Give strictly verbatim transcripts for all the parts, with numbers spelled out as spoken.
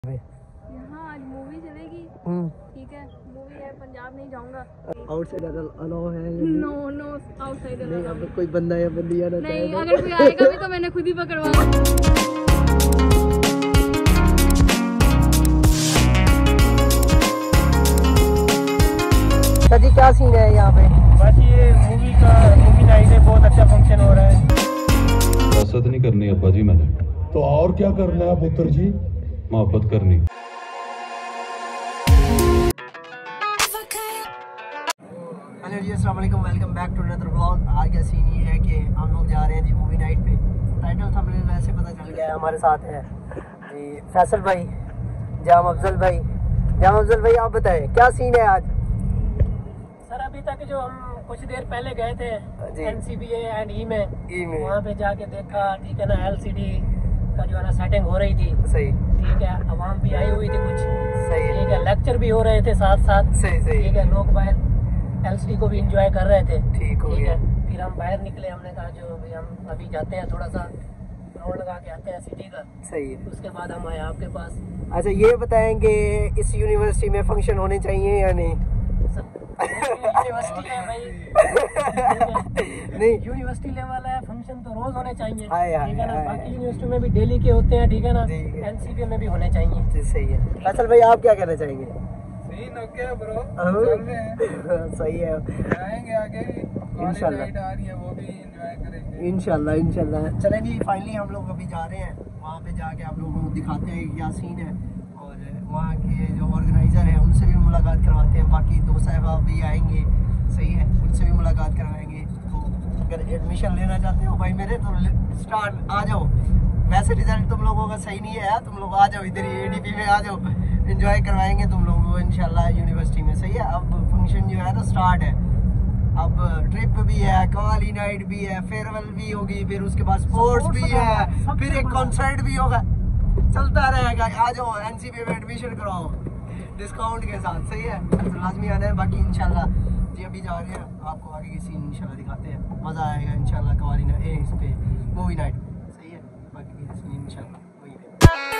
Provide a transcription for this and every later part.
यहाँ आज मूवी चलेगी। ठीक है, मूवी है पंजाब नहीं जाऊंगा। आउटसाइडर अलाउ है? नो नो आउटसाइडर नहीं। अब कोई बंदा या बंदी आना नहीं, अगर कोई आएगा भी तो मैंने खुद ही पकड़वा। सर जी क्या सीन है यहाँ पे? बस ये मूवी का मूवी नाइट है, बहुत अच्छा फंक्शन हो रहा है। सियासत नहीं करनी अब्बा जी मैंने, तो और क्या करना है पुत्र जी? मोहब्बत करनी। हेलो जी, अस्सलाम वालेकुम, welcome back to another vlog. आज का सीन ये है कि हम लोग जा रहे हैं जी मूवी नाइट पे। टाइटल थंबनेल वैसे पता चल गया है। हमारे साथ है जी फैसल भाई, जाम अफजल भाई। जाम अफजल भाई आप बताएं क्या सीन है आज? सर अभी तक जो हम कुछ देर पहले गए थे N C B A and E में, ई में वहाँ पे जाके देखा, ठीक है ना, एल सी डी का जो है ना सेटिंग हो रही थी। सही, ठीक है, आवाम भी आई हुई थी कुछ। सही, ठीक है, लेक्चर भी हो रहे थे साथ साथ। सही सही, ठीक है, लोग बाहर एल सी डी को भी इंजॉय कर रहे थे। ठीक हो गया। फिर हम बाहर निकले, हमने कहा जो भी हम अभी जाते हैं थोड़ा सा राउंड लगा के आते हैं सिटी का। सही है। उसके बाद हम आए आपके पास। अच्छा ये बताएंगे इस यूनिवर्सिटी में फंक्शन होने चाहिए या नहीं? यूनिवर्सिटी है भाई। नहीं, यूनिवर्सिटी लेवल है, फंक्शन तो रोज होने चाहिए। आए, आए, ठीक है ना, आए, बाकी यूनिवर्सिटी में भी डेली के होते हैं। ठीक है ना, ठीक है। एन सी बी ए में भी होने चाहिए। सही है। फैसल भाई आप क्या कहना चाहेंगे? ब्रो सही है, आएंगे आगे इंशाल्लाह आ रही है, वो भी एंजॉय करेंगे इंशाल्लाह इंशाल्लाह। चलें जी, फाइनली हम लोग अभी जा रहे हैं वहाँ पे। जाके आप लोगों को दिखाते हैं क्या सीन है, और वहाँ के जो ऑर्गेनाइज़र हैं उनसे भी मुलाकात करवाते हैं। बाकी दो साहब भी आएंगे, सही है, उनसे भी मुलाकात करवाएंगे। तो अगर एडमिशन लेना चाहते हो भाई मेरे, तो स्टार्ट आ जाओ। वैसे रिजल्ट तुम लोगों का सही नहीं है, तुम लोग आ जाओ इधर ही ए डी पी में आ जाओ, एंजॉय करवाएंगे तुम लोगों को इंशाल्लाह यूनिवर्सिटी में। सही है, अब फंक्शन जो है ना स्टार्ट है। अब ट्रिप भी है, कवाली नाइट भी है, फेयरवेल भी होगी, फिर उसके बाद स्पोर्ट्स भी है, फिर एक कॉन्सर्ट भी होगा, चलता रहेगा। आ जाओ एन सी बी में एडमिशन कराओ डिस्काउंट के साथ। सही है, तो लाजमी आना है। बाकी इंशाल्लाह जी अभी जा रहे हैं, आपको आगे की सीन इंशाल्लाह दिखाते हैं। मज़ा आएगा इंशाल्लाह कवाली नाइट, इस पे मूवी नाइट। सही है, बाकी की सीन इंशाल्लाह वही है।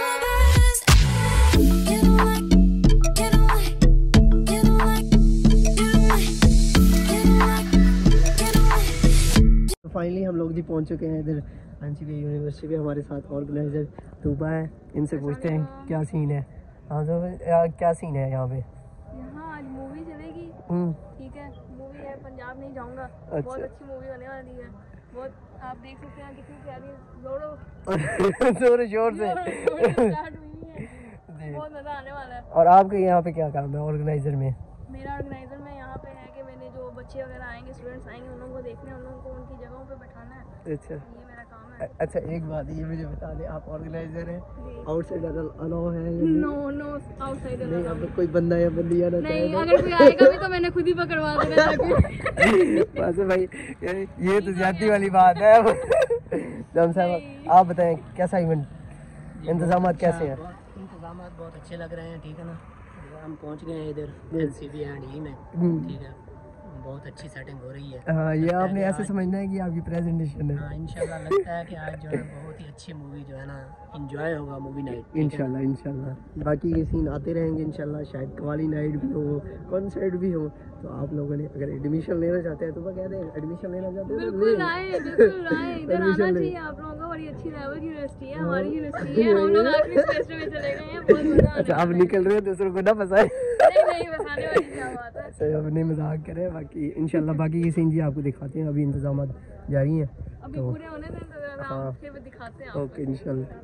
तो फाइनली हम लोग जी पहुंच चुके हैं इधर एन सी बी यूनिवर्सिटी पे। हमारे साथ ऑर्गेनाइजर तूबा है, इनसे पूछते हैं क्या सीन है। हाँ तो क्या सीन है यहाँ पे? यहाँ आज मूवी चलेगी। ठीक है, मूवी है पंजाब नहीं जाऊंगा। अच्छा। बहुत अच्छी मूवी होने वाली है। बहुत, आप देख सकते हैं कितनी प्यारी जोड़ो जोर शोर से स्टार्ट हुई है। बहुत मजा आने वाला है। और आपके यहाँ पे क्या काम है ऑर्गेनाइजर में? मेरा ऑर्गेनाइजर में यहाँ पे है कि मैंने जो बच्चे वगैरह आएंगे, स्टूडेंट्स आएंगे, उन लोगों को देखने, उन लोगों को उनकी जगहों पे बैठाना है। अच्छा, ये मेरा काम है। अच्छा एक बात ये मुझे बता दें, आप ऑर्गेनाइजर हैं, आउटसाइडर अलाउ है? नो नो आउटसाइडर नहीं। अब कोई बंदा या बंदी आना नहीं, अगर कोई आएगा भी तो मैंने खुद ही पकड़वा देना ताकि बस भाई, ये तो ज्यादती वाली बात है। जाम साहब आप बताएं कैसा इवेंट, इंतजाम कैसे हैं? इंतजाम बहुत अच्छे लग रहे हैं। ठीक है ना, हम पहुंच गए हैं इधर L C B and E में। ठीक है, बहुत अच्छी सेटिंग हो रही है। हाँ, ये आपने ऐसे समझना है कि आपकी प्रेजेंटेशन है। हाँ, इंशाल्लाह लगता है कि आज जो है बहुत ही अच्छी मूवी जो है ना एंजॉय होगा मूवी नाइट। इंशाल्लाह इंशाल्लाह। बाकी ये सीन आते रहेंगे इंशाल्लाह। शायद कवाली नाइट भी हो, कॉन्सर्ट भी हो। तो आप लोगों ने अगर एडमिशन लेना चाहते हैं तो मैं कह दें, एडमिशन लेना चाहते हैं तो बिल्कुल आए, बिल्कुल आए, इधर आना चाहिए आप लोगों को। बड़ी अच्छी लेवल यूनिवर्सिटी है, हमारी यूनिवर्सिटी है। हम लोग आखिरी सेमेस्टर में चले गए हैं, बहुत मजा अच्छा आप निकल रहे हैं दूसरों को ना फंसाए। नहीं नहीं, बसाने वाली क्या बात है। अच्छा अब नहीं मजाक करें। बाकी इंशाल्लाह बाकी की सीन जी आपको दिखाते हैं। अभी इंतजाम जारी हैं अभी तो पूरे होने दें तो हाँ। हम फिर दिखाते हैं आपको। ओके इंशाल्लाह।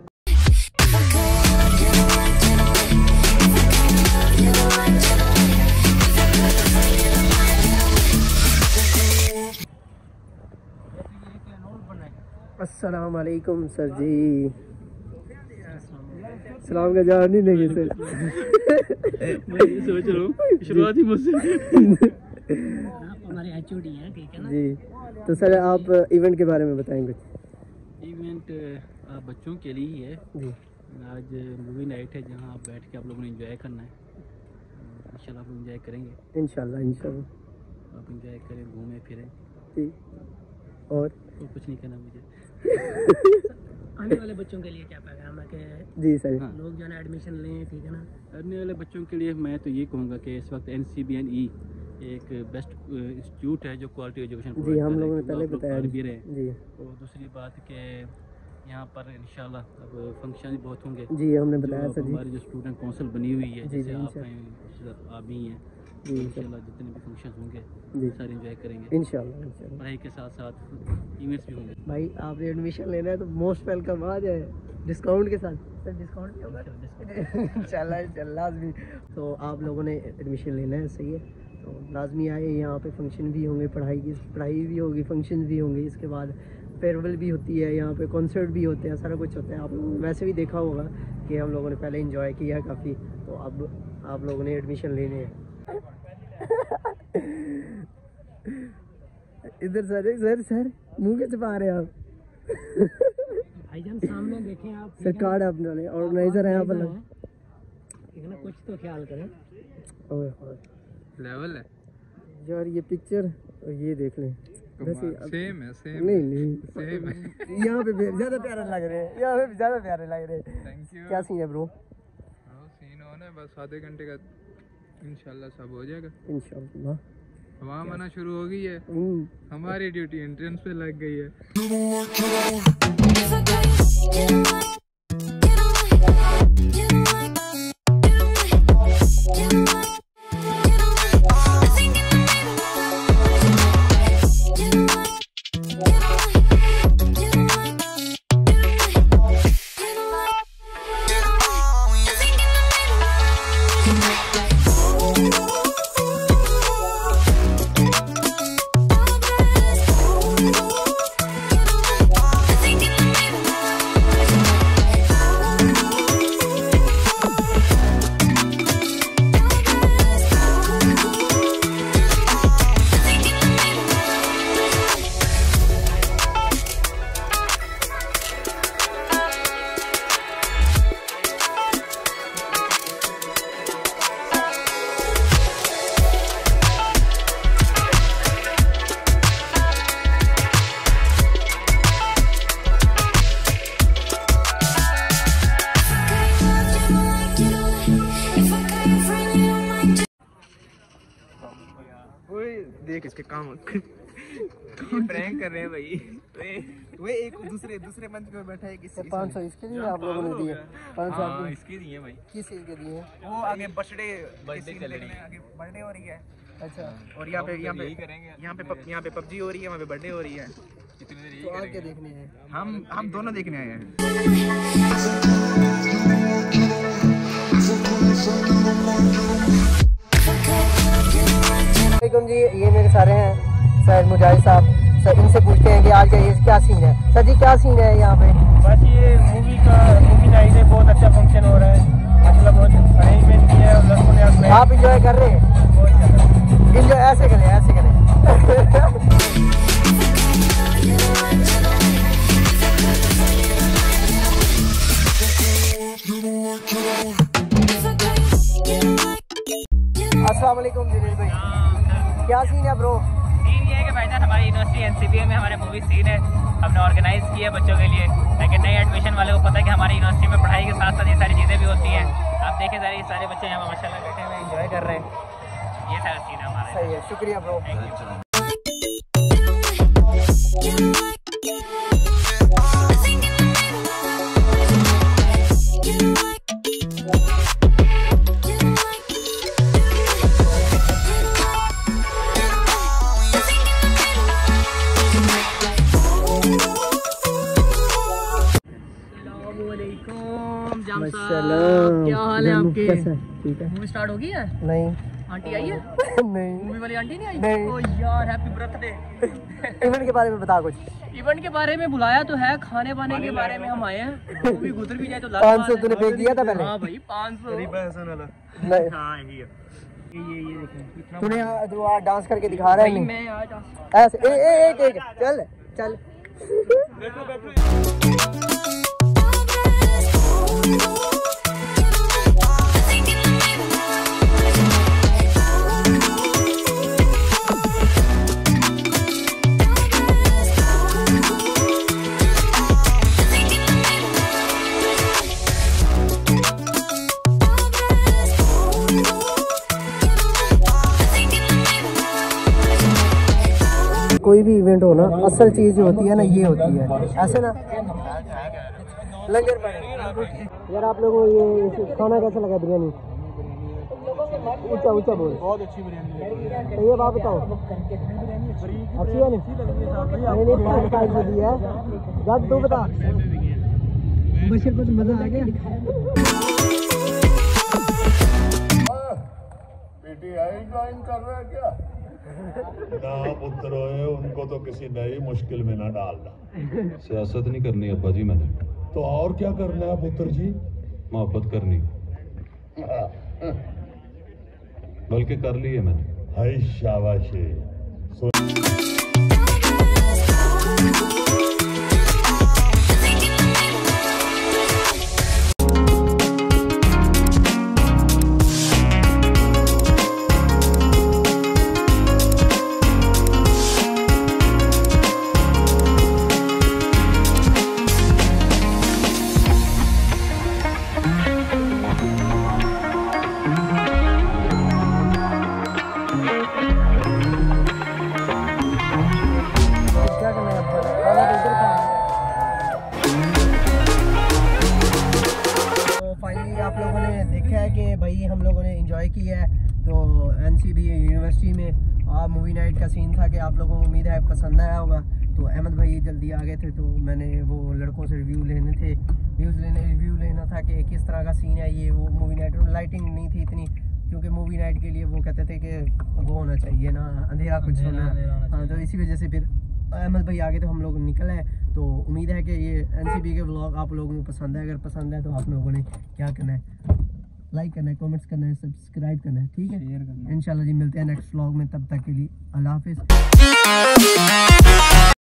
अस्सलाम वालेकुम सर जी। सलाम का जवाब नहीं देंगे सर। मैं ये सोच रहा हूँ शुरुआत ही मुझसे। आप हमारे एच ओ डी हैं, ठीक है ना जी। तो सर आप इवेंट के बारे में बताएंगे? इवेंट बच्चों के लिए ही है जी। आज मूवी नाइट है जहाँ आप बैठ के आप लोगों ने एंजॉय करना है। इंशाल्लाह आप एंजॉय करेंगे। इंशाल्लाह इंशाल्लाह आप एंजॉय करें, घूमें फिरें। जी। और तो कुछ नहीं कहना मुझे। आने वाले बच्चों के लिए क्या पैगाम है कि जी सर। हाँ। लोग जो है ना एडमिशन लें, ठीक है ना। आने वाले बच्चों के लिए मैं तो ये कहूँगा कि इस वक्त N C B and E एक बेस्ट इंस्टीट्यूट है जो क्वालिटी एजुकेशन जी हम लोगों ने पहले बताया भी रहे। जी। और दूसरी बात कि यहाँ पर इंशाल्लाह अब फंक्शन भी बहुत होंगे। जी हमने बताया सर जी। हमारी जो स्टूडेंट काउंसिल बनी हुई है, जी, जैसे जी, आप हैं, आप भी हैं, जी इंशाल्लाह जितने भी फंक्शन होंगे जी सारे एंजॉय करेंगे इंशाल्लाह इंशाल्लाह। पढ़ाई के साथ साथ इवेंट्स भी होंगे। भाई आपने एडमिशन लेना है तो मोस्ट वेलकम आ जाए डिस्काउंट के साथ। सर डिस्काउंट भी होगा इंशाल्लाह इंशाल्लाह लाजमी। तो आप लोगों ने एडमिशन लेना है, सही है, तो लाजमी आए। यहाँ पे फंक्शन भी होंगे, पढ़ाई की पढ़ाई भी होगी, फंक्शन भी होंगे, इसके बाद फेयरवेल भी होती है, यहाँ पे कॉन्सर्ट भी होते हैं, सारा कुछ होता है। आप लोगों ने वैसे भी देखा होगा कि हम लोगों ने पहले इंजॉय किया है काफ़ी, तो अब आप लोगों ने एडमिशन लेने हैं। इधर सर सर सर मुँह के छुपा रहे हैं आप? भाईजान सामने देखें आप, सर कार्ड अपने ऑर्गेनाइजर हैं आप अलग, ठीक है ना, कुछ तो ख्याल करें। ओए होए लेवल है यार, ये पिक्चर और ये देख लें, वैसे अब- सेम है सेम नहीं नहीं सेम है। यहाँ पे भी ज़्यादा प्यारे लग रहे हैं, यहाँ पे ज़्यादा प्यारे लग रहे हैं। Thank you. क्या सीन है ब्रो? सीन होना है, बस आधे घंटे का इंशाल्लाह सब हो जाएगा। इंशाल्लाह हवा आना शुरू हो गई है, हम्म, हमारी ड्यूटी एंट्रेंस पे लग गई है। देख इसके काम प्रैंक कर रहे हैं भाई। वे एक दूसरे दूसरे मंच पे बैठा है किसी पाँच सौ इसके लिए आप लोगों ने दिए, पाँच सौ हाँ, आपने इसके दिए भाई। किस चीज़ के दिए? वो आगे बर्थडे बर्थडे चल रही है, आगे बर्थडे हो रही है। अच्छा, और यहाँ पे यहाँ पे यहाँ पे पब- यहाँ पे पबजी हो रही है, वहाँ पे बर्थडे हो रही है। तो आप क्या देखने हैं? हम हम दोनों देखने आए हैं। वालेकुम जी, ये मेरे सारे हैं सर मुजाहिद साहब। सर इनसे पूछते हैं कि आज का ये क्या सीन है। सर जी क्या सीन है यहाँ पे? बस ये मूवी का मूवी नाइट है, बहुत अच्छा फंक्शन हो रहा है, मतलब बहुत अरेंजमेंट किया है लड़कों ने अपने। आप इंजॉय कर रहे हैं? बहुत ज़्यादा। इंजॉय ऐसे करें, ऐसे करें। अस्सलाम वालेकुम जिनेश भाई, क्या सीन है ब्रो? सीन ये है कि भाईजान हमारी यूनिवर्सिटी एनसीबीए में हमारे मूवी सीन है, हमने ऑर्गेनाइज किया बच्चों के लिए, लेकिन नए एडमिशन वाले को पता है कि हमारी यूनिवर्सिटी में पढ़ाई के साथ साथ ये सारी चीज़ें भी होती हैं। आप देखें सारे ये सारे बच्चे यहाँ माशाल्लाह बैठे हुए एंजॉय कर रहे हैं। ये सारा सीन है हमारा। सही है, शुक्रिया ब्रो। क्या हाल है आपके? ठीक है। मूवी स्टार्ट हो गई है? नहीं आंटी आई है? नहीं मूवी वाली आंटी नहीं आई? नहीं। ओ यार हैप्पी बर्थडे। इवेंट के बारे में बता कुछ। इवेंट के बारे में बुलाया तो है, खाने पाने के बारे में हम आए हैं। मूवी गुजर भी जाए तो लाख पाँच सौ बात है। तूने पे दिया था पहले? हाँ भाई पाँच सौ। नहीं, हाँ यही है। ये ये ये देखिए इतना तूने आज जो आज डांस करके दिखा रहा है भाई नहीं? मैं आज ऐसे ए, ए, एक एक चल चल। कोई भी इवेंट हो ना, असल चीज़ जो होती है ना ये होती है, ऐसे ना लंगर पड़े। यार आप लोगों को ये खाना कैसा लगा बिरयानी? ऊंचा ऊंचा बोल। बहुत अच्छी बिरयानी तो ये बात बताओ, अच्छी है नहीं? नहीं साइज दी है जब तू बता बशर को मजा आ गया। पीटीआई ज्वाइन कर रहा है क्या? ना पुत्र है, उनको तो किसी नई मुश्किल में ना डालना। सियासत नहीं करनी अब्बा जी मैंने, तो और क्या करना है पुत्र जी? मोहब्बत करनी, बल्कि कर ली है मैंने। हाय शाबाशी। आप लोगों ने देखा है कि भाई हम लोगों ने एंजॉय किया है। तो एनसीबी यूनिवर्सिटी में आप मूवी नाइट का सीन था कि आप लोगों को उम्मीद है पसंद आया होगा। तो अहमद भाई जल्दी आ गए थे तो मैंने वो लड़कों से रिव्यू लेने थे व्यूज़ लेने रिव्यू लेना था कि किस तरह का सीन है ये। वो मूवी नाइट लाइटिंग नहीं थी इतनी, क्योंकि मूवी नाइट के लिए वो कहते थे कि वो होना चाहिए ना, अंधेरा कुछ होना। हाँ, तो इसी वजह से फिर अहमद भाई आगे तो हम लोग निकल आए। तो उम्मीद है कि ये एनसीबी के व्लॉग आप लोगों को पसंद है। अगर पसंद है तो आप लोगों ने क्या करना है, लाइक करना है, कमेंट्स करना है, सब्सक्राइब करना है, ठीक है। इंशाल्लाह जी मिलते हैं नेक्स्ट व्लॉग में, तब तक के लिए अल्लाह हाफिज़।